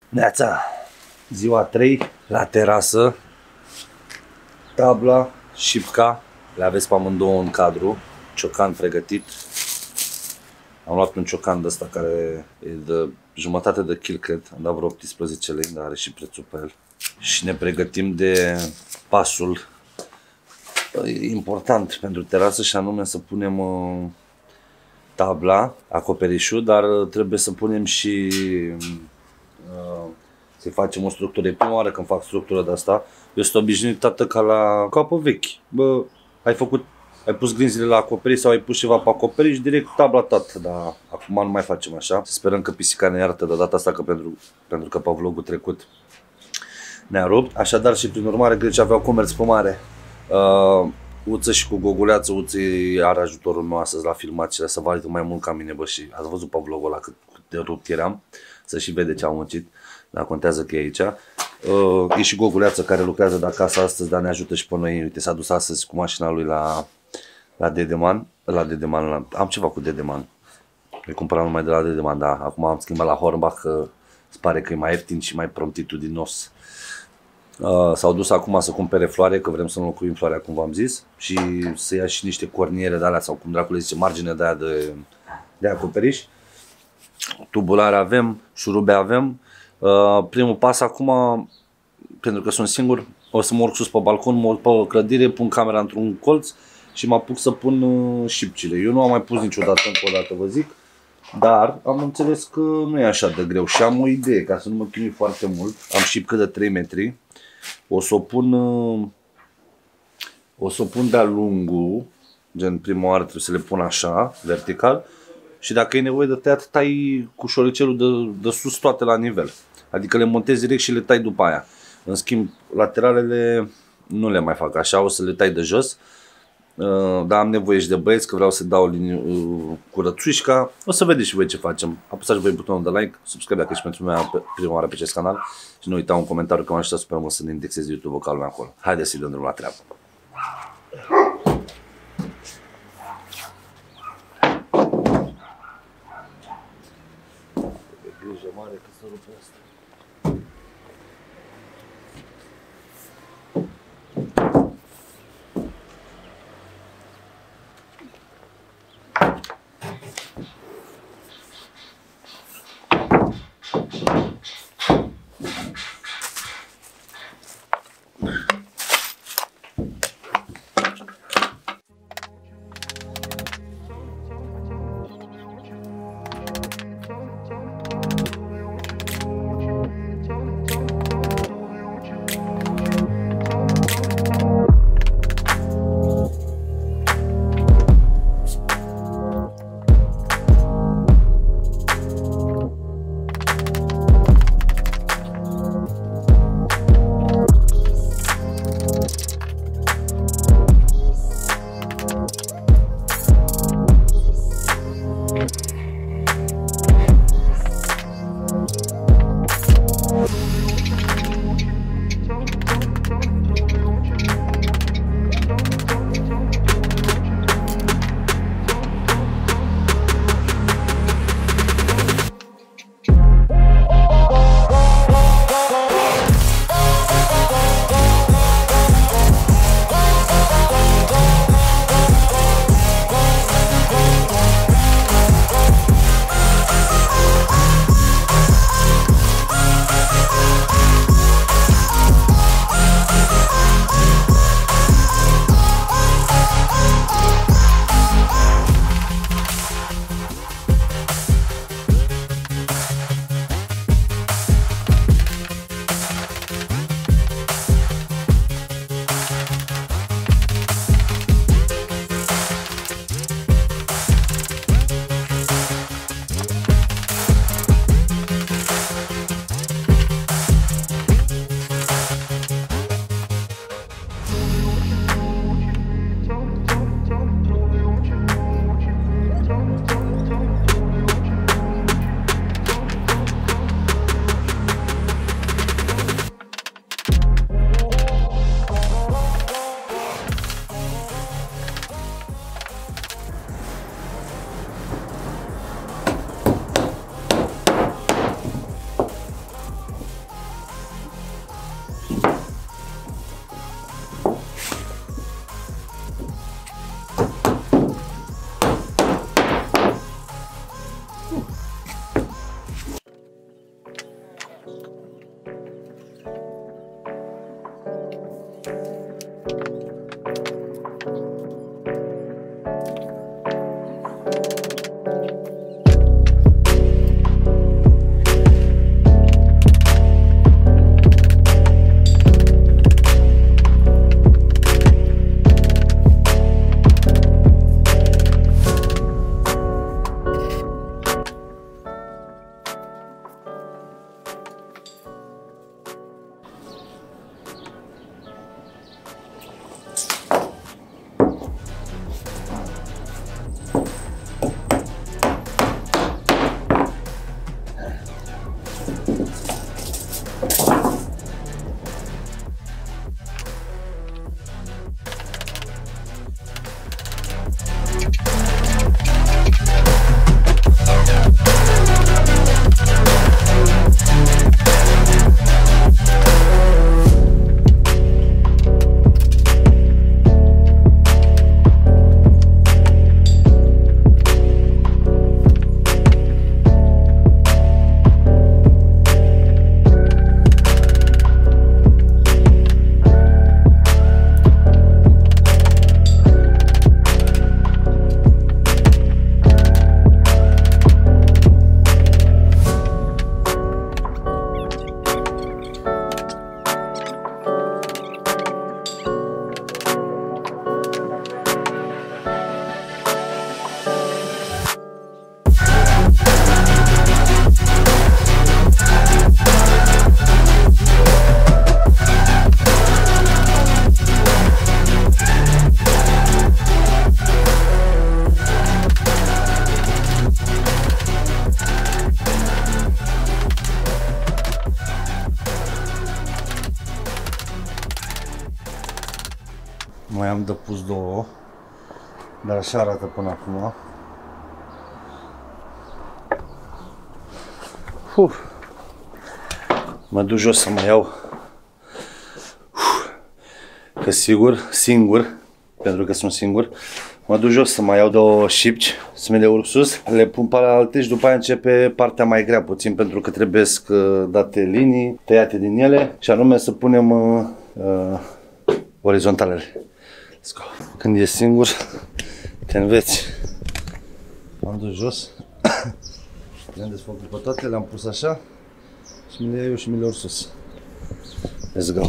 Neața, ziua 3, la terasă, tabla, șipca, le aveți pe amândouă în cadru, ciocan pregătit. Am luat un ciocan de ăsta care e de jumătate de kil, cred, am dat vreo 18 lei, dar are și prețul pe el. Și ne pregătim de pasul important pentru terasă și anume să punem tabla, acoperișul, dar trebuie să punem și să facem o structură. E prima oară când fac structură de asta. Eu sunt obișnuit tată ca pe vechi. Bă, ai pus grinzile la acoperiș sau ai pus ceva pe acoperiș, direct tabla tată, dar acum nu mai facem așa. Sperăm că pisica ne iartă de data asta, că pentru că pe vlogul trecut ne-a rupt. Așadar și prin urmare greci aveau comerț pe mare. Uță și cu goguleață, Uță are ajutorul meu astăzi la filmațiile, să validă mai mult ca mine, bă, și ați văzut pe vlogul ăla cât de rupt eram, să și vede ce am muncit, dar contează că e aici. E și goguleață care lucrează de acasă astăzi, dar ne ajută și pe noi. Uite, s-a dus astăzi cu mașina lui la Dedeman, am ceva cu Dedeman, le cumpăram numai de la Dedeman, dar acum am schimbat la Hornbach, că îți pare că e mai ieftin și mai promptitudinos. S-au dus acum să cumpere floare, că vrem să înlocuim floarea, cum v-am zis, și să ia și niște corniere de alea, sau cum dracu le zice, margine de aia de acoperiș. Tubulare avem, șurube avem. Primul pas acum, pentru că sunt singur, o să mă urc sus pe balcon, mă urc pe clădire, pun camera într-un colț și mă apuc să pun șipcile. Eu nu am mai pus niciodată, încă o dată vă zic, dar am înțeles că nu e așa de greu și am o idee, ca să nu mă chinui foarte mult. Am șipcă de 3 metri. O să o pun de-a lungul, gen prima oară trebuie să le pun așa, vertical, și dacă e nevoie de tăiat, tai cu șoricelul de sus toate la nivel. Adică le montezi direct și le tai după aia. În schimb, lateralele nu le mai fac așa, o să le tai de jos. Dar am nevoie și de băieți, că vreau să dau cu rățuișca. O să vedeți și voi ce facem. Apăsați voi butonul de like, subscribe dacă ești pentru mine prima oară pe acest canal și nu uita un comentariu, că m-aș ajuta super mult să ne indexezi YouTube-ul ca lumea acolo. Haideți să-i dăm drumul la treabă. E grijă mare că se rupe asta. Mai am de pus două, dar așa arată până acum. Mă duc jos să mai iau, că singur, pentru că sunt singur, mă duc jos să mai iau două șipci, să mi le urc sus, le pun pe alte și după aia începe partea mai grea puțin, pentru că trebuie date linii, tăiate din ele și anume să punem orizontalele. Când ești singur, te înveți. M-am dus jos, le-am desfăcut pe toate, le-am pus așa și mi le iau și mi le urc sus. Let's go!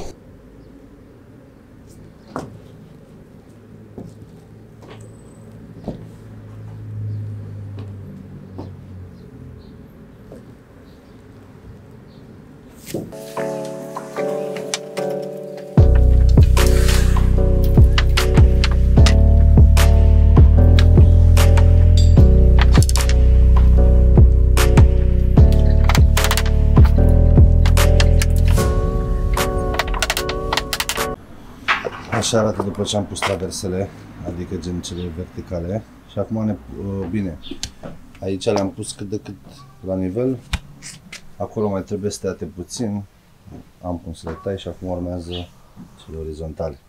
Așa arată după ce am pus traversele, adică gen cele verticale. Și acum bine, aici le-am pus cât de cât la nivel. Acolo mai trebuie să tăiate puțin. Am cum să le tai și acum urmează cele orizontale.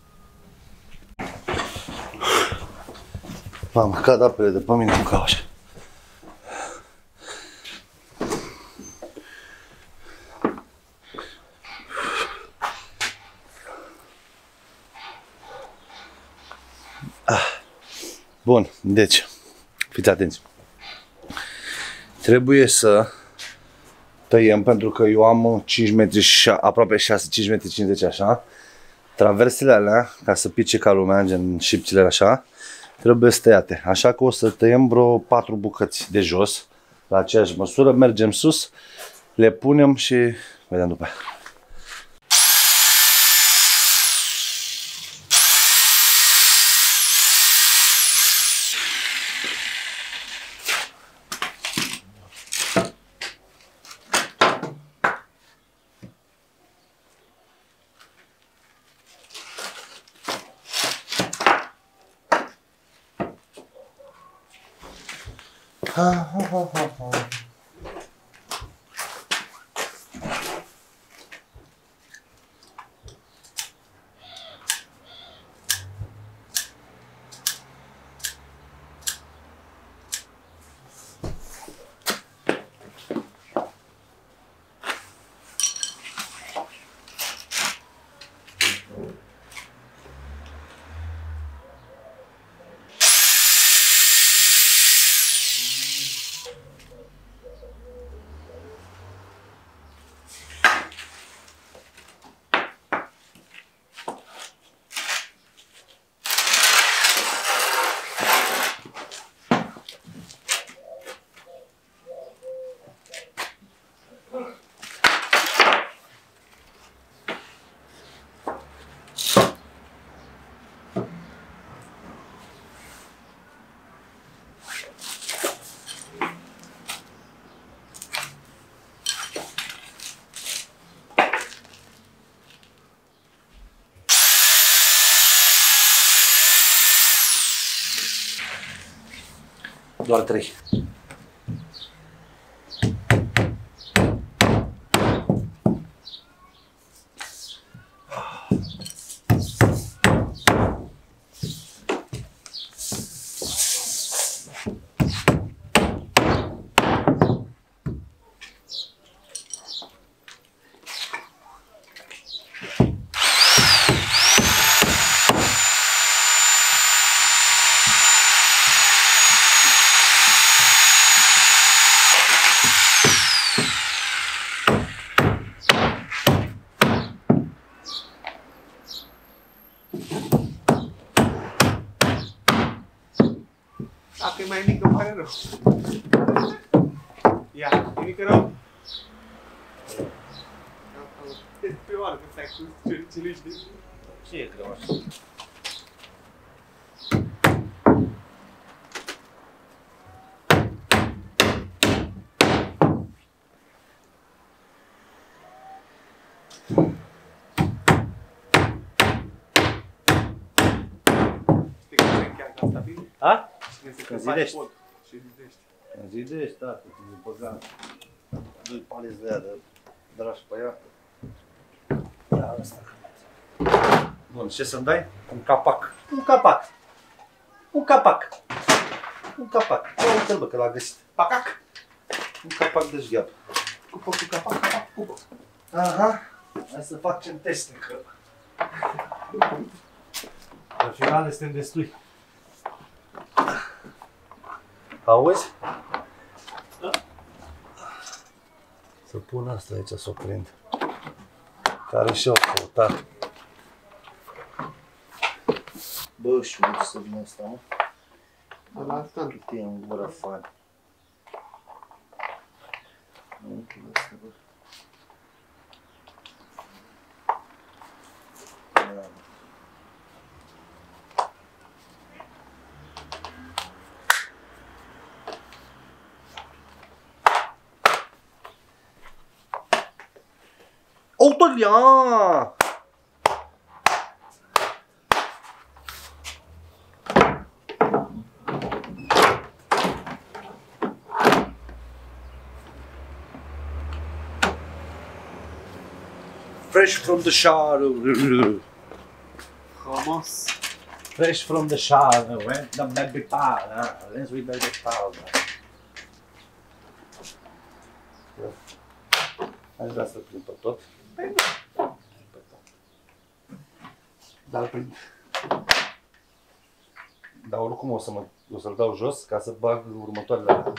Am cad apele de pe mine în caușă. Bun, deci, fiți atenți. Trebuie să tăiem, pentru că eu am 5 metri și aproape 6, 5 metri 50 așa. Traversele alea, ca să pice ca lumea, gen șipțile așa, trebuie să tăiate. Așa că o să tăiem vreo 4 bucăți de jos, la aceeași măsură, mergem sus, le punem și vedem după aia. Doar 3. Dacă e mai mică, îmi pare rău. Ia, e mică rău? E pe oară că stai cu celici de... Ce e greu așa? Știi că se încheagă asta bine? A? Când zidești. și zidești. Zidești, tată, când e băgat. Doi paleți de aia de dragi pe ea. Ia ăsta. Bun, ce să-mi dai? Un capac. Un capac. Un capac. Un capac. Ia uite-l, bă, că l-a găsit. Pacac! Un capac de șgheap. Cupă cu capac, capac, cupă. Aha. Hai să facem teste, că... La final suntem destui. Auzi? Da. Să pun asta aici, să o prind. Care și-o căutat. Bă, și unde să vină asta, mă? De la asta. Cât e în gură fan. Nu, asta, bă. Ia. Autolia! Fresh from the shower. Frumos. Fresh from the shower. Went the baby powder. Let's with baby powder. Aș vrea să-l prind pe tot. Dar prind. Dar oricum o să-l dau jos ca să bag următoarele alea.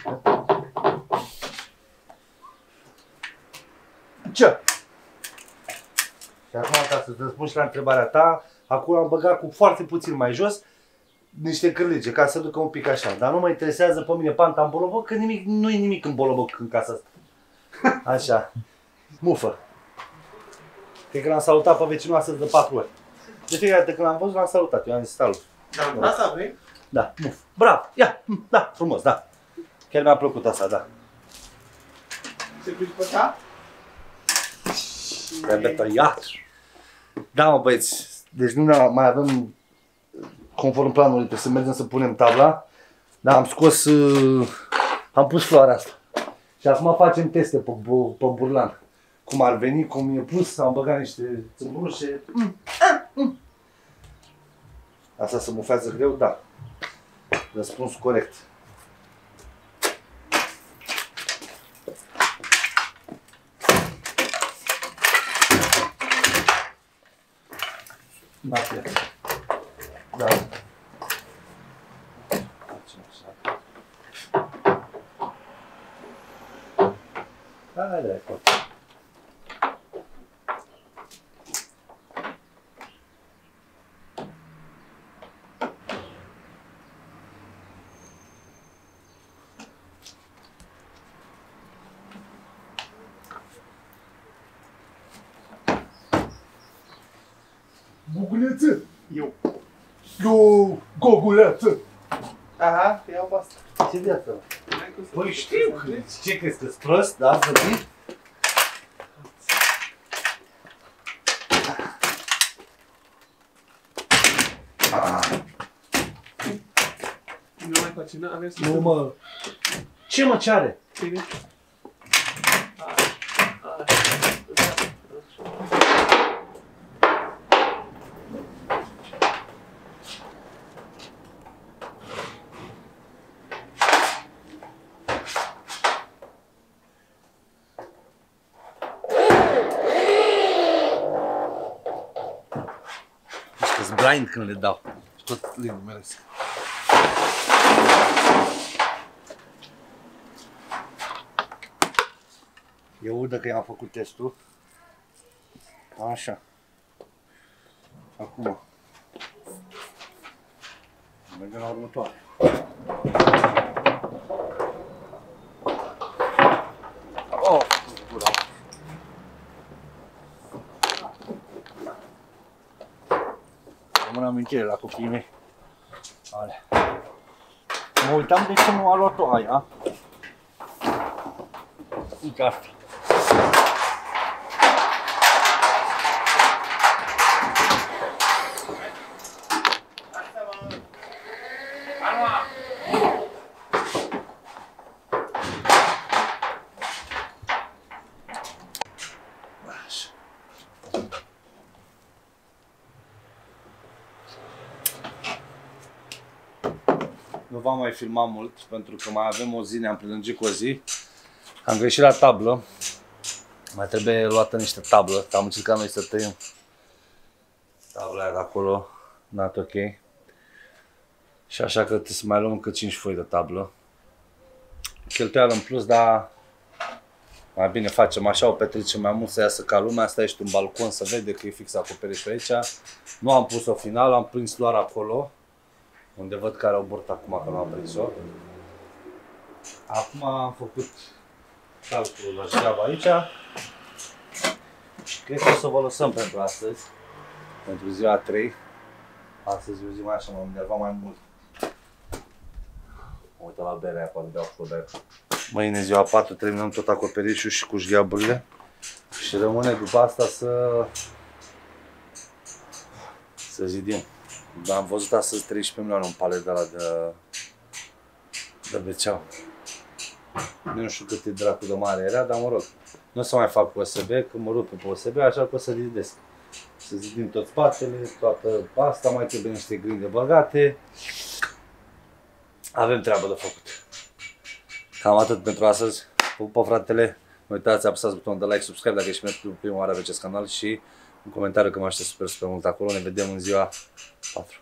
Ce? Și acum, ca să-ți răspund și la întrebarea ta, acum am băgat cu foarte puțin mai jos niște cârlige, ca să ducă un pic așa. Dar nu mă interesează pe mine panta în boloboc, că nu e nimic în boloboc în casa asta. Așa. Mufă. Cred că l-am salutat pe vecinul astăzi de 4 ori. De fiecare dată când l-am văzut, l-am salutat. Eu am zis salut. Dar asta vrei? Da, muf. Bravo. Ia. Da, frumos, da. Chiar mi-a plăcut asta, da. Se duci pe ta? Trebuie tăiat. Da, mă, băieți. Deci nu mai avem, conform planului, trebuie să mergem să punem tabla. Dar am scos, am pus floarea asta. Și acum facem teste pe burlan. Cum ar veni, cum e pus, am băgat niște țâmburușe. Asta se mufează greu? Da. Răspuns corect. Da, da. Hai, dracu. Guguleță! Eu. Goguleță! Aha, te iau pe asta. Ce viață? N-ai cum să Păi faci știu, asta, nu? ce crezi că-s prost, da? Zăbit? Nu mai mai face, avem să... Nu, mă. Ce mă, ce are? Bine. Ești blind când le dau. Și tot le numeresc. Eu udă că i-am făcut testul. Așa. Acum. Mergem la următoare. Oh, gura. Rămân amintire la copiii mei. Ale. Mă uitam de ce nu a luat-o aia. Uite asta. Nu v-am mai filmat mult pentru că mai avem o zi, ne-am prelungit cu o zi. Am greșit la tablă. Mai trebuie luată niște tablă, că am încercat noi să tăiem tabla aia de acolo, not ok. Și așa că trebuie să mai luăm încă 5 foi de tablă. Cheltuială în plus, dar mai bine facem așa, o petrecem mai mult să iasă ca lumea. Asta ești un balcon, să vede că e fix acoperișul aici. Nu am pus-o final, am prins doar acolo, unde văd că are o burtă acum, că nu am prins-o. Acum am făcut calculul la șleaba aici. Cred că o să vă lăsăm pentru astăzi, pentru ziua 3. Astăzi e o zi mai așa, m-am enervat mai mult. Mă uit la berea aia, poate beau și o bere. Mâine ziua 4 terminăm tot acoperișul și cu șgheaburile. Și rămâne după asta să zidim. Dar am văzut astăzi 13 milioane un palet de la de Beceau. Nu știu cât e dracu de mare era, dar mă rog. Nu o să mai fac OSB, că mă rup pe OSB, așa că o să zidesc. Să zidim tot spatele, toată asta, mai trebuie niște grinde băgate. Avem treabă de făcut. Cam atât pentru astăzi. Vă pupă, fratele. Nu uitați, apăsați butonul de like, subscribe dacă ești pentru prima oară pe acest canal și un comentariu că mă aștept super mult acolo. Ne vedem în ziua 4.